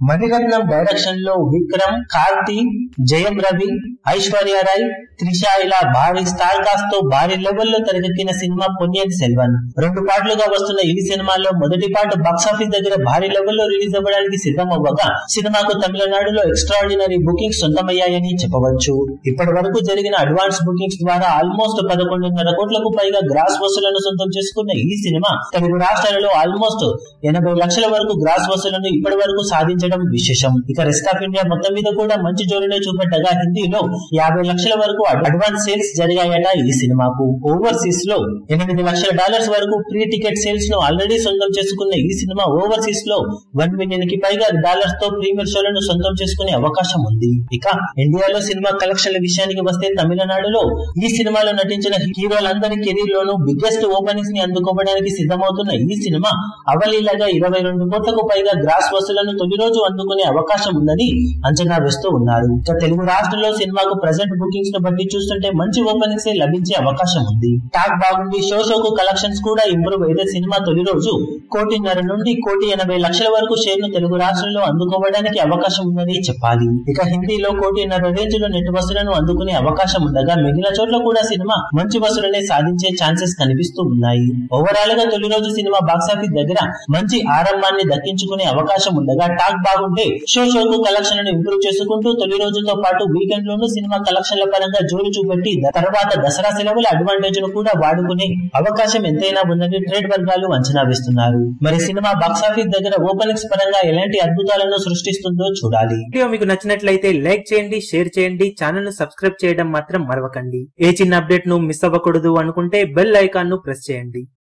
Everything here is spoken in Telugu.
మణిరత్నం డైరెక్షన్ లో విక్రమ్, కార్తీ, జయం రవి, ఐశ్వర్య రాయ్, త్రిష ఇలా భారీ స్టార్ కాస్ట్ తో భారీ లెవెల్లో తెరకెక్కిన సినిమా పొన్నియిన్ సెల్వన్. 2 పార్ట్లుగా వస్తున్న ఈ సినిమాలో మొదటి పార్ట్ బాక్సాఫీస్ దగ్గర భారీ లెవెల్లో రిలీజ్ అవ్వడానికి సిద్ధం అవ్వగా సినిమాకు తమిళనాడులో ఎక్స్ట్రాఆర్డినరీ బుకింగ్స్ సొంతమయ్యాయని చెప్పవచ్చు. ఇప్పటి వరకు జరిగిన అడ్వాన్స్ బుకింగ్స్ ద్వారా ఆల్మోస్ట్ 11.5 కోట్లకు పైగా గ్రాస్ వసూలను సొంతం చేసుకున్న ఈ సినిమా తెలుగు రాష్ట్రాలలో ఆల్మోస్ట్ 80 లక్షల వరకు గ్రాస్ వసూలను ఇప్పటి వరకు సాధించడం విశేషం. ఇక రెస్ట్ ఆఫ్ ఇండియా మొత్తం మీద కూడా మంచి జోరునే చూపెట్టగా హిందీలో 50 లక్షల వరకు అడ్వాన్స్ సేల్స్ జరిగాయట ఈ సినిమాకు. ఓవర్సీస్ లో $8 లక్షల వరకు ప్రీ టికెట్ సేల్స్ ను ఆల్రెడీ సొంతం చేసుకున్న ఈ సినిమా ఓవర్సీస్ లో $1 మిలియన్ కి పైగా తో ప్రీమియర్ షోలను సొంతం చేసుకునే అవకాశం ఉంది. ఇక ఇండియాలో సినిమా కలెక్షన్ల విషయానికి వస్తే తమిళనాడులో ఈ సినిమాలో నటించిన హీరోలందరి కెరీర్ లోనూ బిగ్గెస్ట్ ఓపెనింగ్స్ ని అందుకోవడానికి సిద్ధమవుతున్న ఈ సినిమా అవలీలగా 22 కోట్లకు పైగా గ్రాస్ వసూలను తొలి రోజు అందుకునే అవకాశం ఉందని అంచనా వేస్తూ ఉన్నారు. ఇక తెలుగు రాష్ట్రంలో సినిమాకు ప్రెజెంట్ బుకింగ్స్ ను బట్టి చూస్తుంటే మంచి ఓపెనింగ్స్ లభించే అవకాశం ఉంది. టాక్ బాగుంది, షోకు కలెక్షన్స్ కూడా ఇంప్రూవ్ అయితే సినిమా తొలి రోజు 1.5 నుండి 1.80 లక్షల వరకు షేర్ ను తెలుగు రాష్ట్రంలో అందుకోవడానికి అవకాశం ఉందని చెప్పాలి. ఇక హిందీలో 1.5 రేంజ్ లో నెట్ వసూలను అందుకునే అవకాశం ఉండగా మిగిలిన చోట్ల కూడా సినిమా మంచి వసూలనే సాధించే ఛాన్సెస్ కనిపిస్తూ ఉన్నాయి. ఓవరాల్ గా తొలి రోజు సినిమా బాక్సాఫీస్ దగ్గర మంచి ఆరంభాన్ని దక్కించుకునే అవకాశం ఉండగా టాక్ బాగుంటే షోకు కలెక్షన్లను ఇంప్రూవ్ చేసుకుంటూ తొలి రోజుతో పాటు వీకెండ్ లోనూ సినిమా కలెక్షన్ల పరంగా జోరు చూపెట్టి తర్వాత దసరా సెలవుల అడ్వాంటేజ్ ను కూడా వాడుకునే అవకాశం ఎంతైనా ఉందని ట్రేడ్ వర్గాలు అంచనా వేస్తున్నారు. మరి సినిమా బాక్సాఫీస్ దగ్గర ఓపెనింగ్స్ పరంగా ఎలాంటి అద్భుతాలను సృష్టిస్తుందో చూడాలి. వీడియో మీకు నచ్చినట్లయితే లైక్ చేయండి, షేర్ చేయండి, ఛానల్ ను సబ్స్క్రైబ్ చేయడం మాత్రం మరవకండి. ఏ చిన్న అప్డేట్ ను మిస్ అవ్వకూడదు అనుకుంటే బెల్ ఐకాన్ ను ప్రెస్ చేయండి.